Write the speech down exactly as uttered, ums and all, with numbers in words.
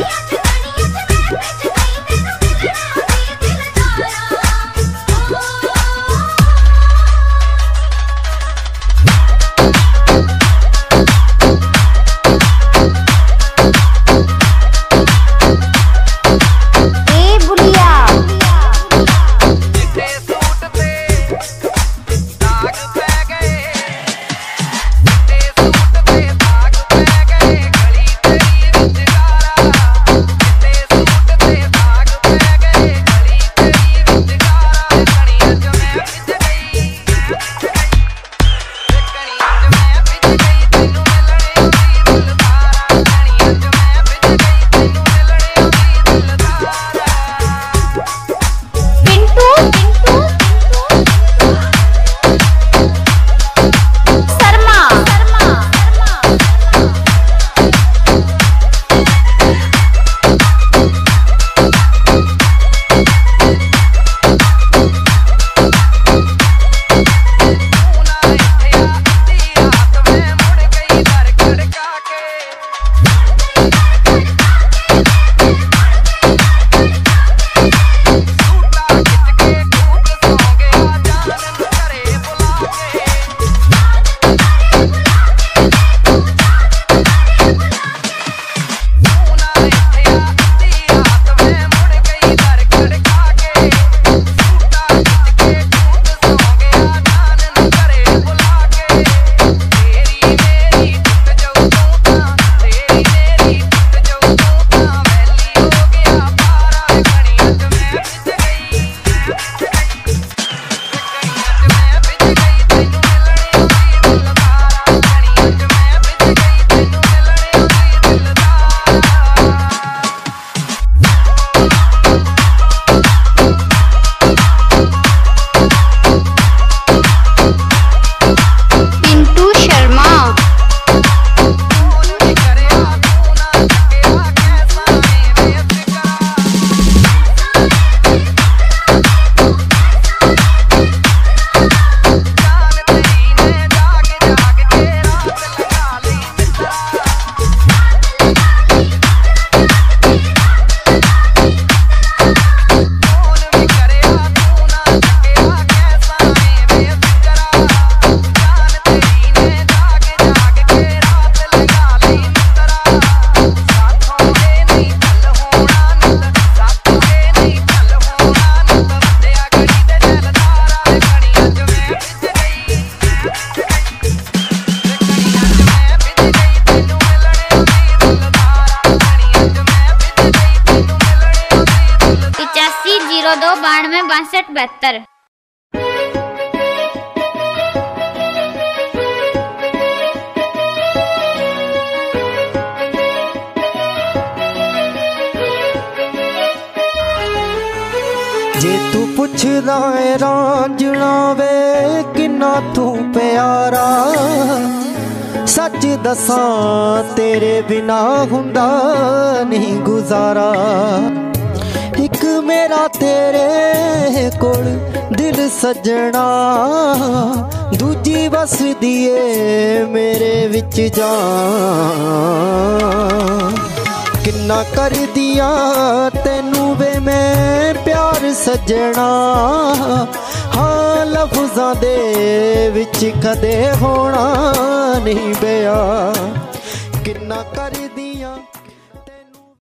दो बानवे बासठ बहत्तर। जे तू पुछदा है रांझना वे किन्ना तू प्यारा, सच दसां तेरे बिना हुंदा नहीं गुजारा। एक मेरा तेरे कोल दिल सजना, दूजी बस दिए मेरे विच जान। किन्ना कर दिया तेनू वे मैं प्यार सजना, हाँ लफ्ज़ां दे विच कदे होना नहीं बया। किन्ना कर दिया